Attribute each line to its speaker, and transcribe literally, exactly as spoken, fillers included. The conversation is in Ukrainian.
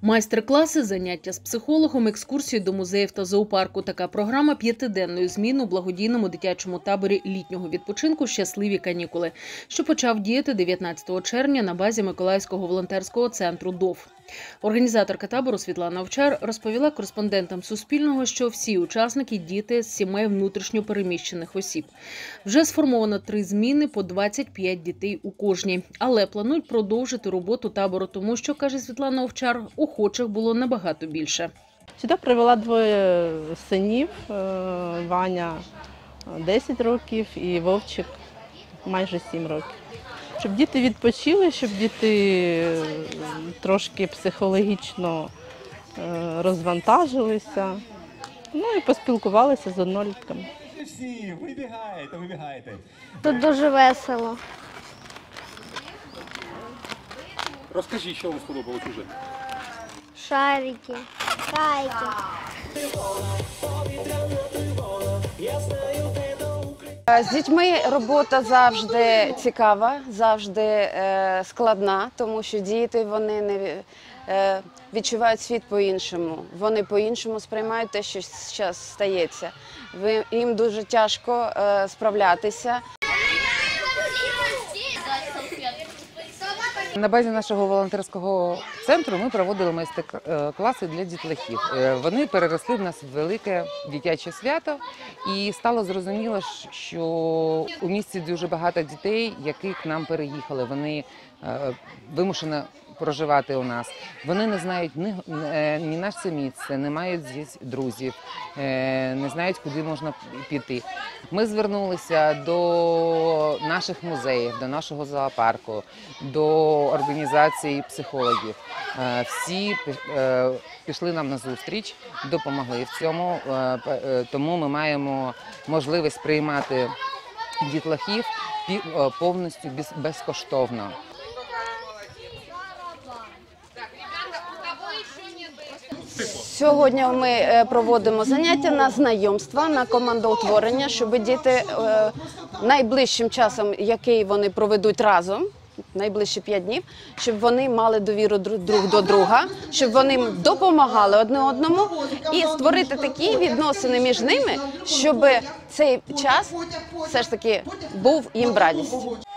Speaker 1: Майстер-класи, заняття з психологом, екскурсії до музеїв та зоопарку. Така програма п'ятиденної зміни у благодійному дитячому таборі літнього відпочинку «Щасливі канікули», що почав діяти дев'ятнадцятого червня на базі Миколаївського волонтерського центру «ДОВ». Організаторка табору Світлана Овчар розповіла кореспондентам Суспільного, що всі учасники – діти з сімей внутрішньо переміщених осіб. Вже сформовано три зміни по двадцять п'ять дітей у кожній. Але планують продовжити роботу табору, тому що, каже Світлана Овчар, охочих було набагато більше.
Speaker 2: Сюди привела двоє синів, Ваня десять років і Вовчик майже сім років. Щоб діти відпочили, щоб діти трошки психологічно розвантажилися, ну і поспілкувалися з однолітками.
Speaker 3: Всі, вибігайте, вибігайте.
Speaker 4: Тут дуже весело.
Speaker 3: Розкажіть, що вам сподобалось уже?
Speaker 4: Шарики. Шарики.
Speaker 5: З дітьми робота завжди цікава, завжди складна, тому що діти вони не відчувають світ по-іншому. Вони по-іншому сприймають те, що зараз стається. Їм дуже тяжко справлятися.
Speaker 6: На базі нашого волонтерського центру ми проводили майстер-класи для дітлахів. Вони переросли в нас в велике дитяче свято, і стало зрозуміло, що у місті дуже багато дітей, які к нам переїхали. Вони вимушено проживати у нас. Вони не знають ні, ні наше місце, не мають здесь друзів, не знають, куди можна піти. Ми звернулися до наших музеїв, до нашого зоопарку, до організації психологів. Всі пішли нам на зустріч, допомогли в цьому, тому ми маємо можливість приймати дітлахів повністю безкоштовно.
Speaker 5: Сьогодні ми проводимо заняття на знайомства, на командоутворення, щоб діти найближчим часом, який вони проведуть разом, найближчі п'ять днів, щоб вони мали довіру друг до друга, щоб вони допомагали одне одному і створити такі відносини між ними, щоб цей час все ж таки був їм в радість.